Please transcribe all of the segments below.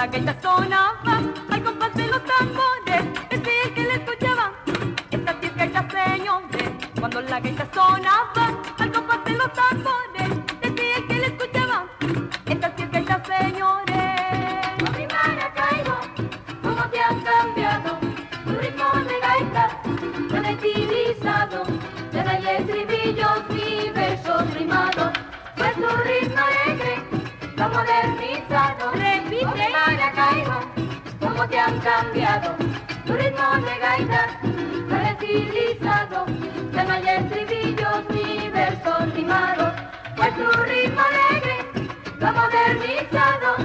la gaita sonaba al compás de los tambores, decía el que le escuchaba, estas 10 gaitas, señores. Cuando la gaita sonaba al compás de los tambores, decía el que le escuchaba, estas 10 gaitas, señores. Mami Maracaibo, cómo te han cambiado tu ritmo de gaita, tan estilizado, ya no hay estribillos ni versos rimados, pues tu ritmo alegre, lo modernizado. Repite. Mami Maracaibo, cómo te han cambiado tu ritmo de gaita, tan estilizado, ya no hay estribillos ni versos rimados, pues tu ritmo alegre, lo modernizado.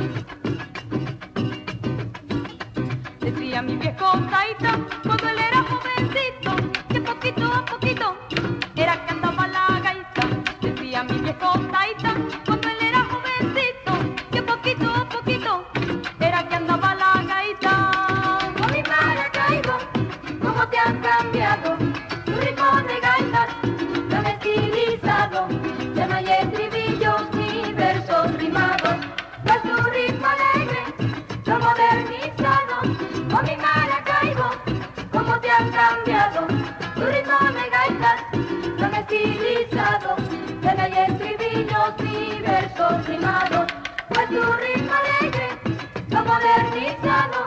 Decía mi viejo taita cuando él era jovencito, que poquito a poquito era que andaba la gaita. Decía mi viejo taita cuando él era jovencito, que poquito a poquito era que andaba la gaita. Mami Maracaibo, cómo te han cambiado tu ritmo de gaita, tan estilizado, ya no hay estribillos ni versos rimados, pues tu ritmo alegre, lo modernizado. Mami Maracaibo, cómo te han cambiado tu ritmo de gaita, tan estilizado, ya no hay estribillos ni versos rimados, pues tu ritmo alegre, lo modernizado.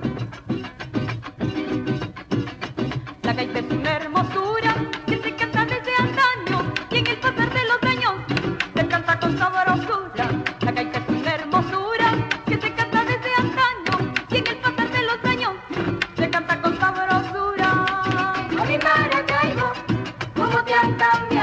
La gaita es una hermosura que se canta desde antaño y en el pasar de los años se canta con sabrosura. La gaita es una hermosura que se canta desde antaño y en el pasar de los años se canta con sabrosura. Mami Maracaibo, cómo te han cambiado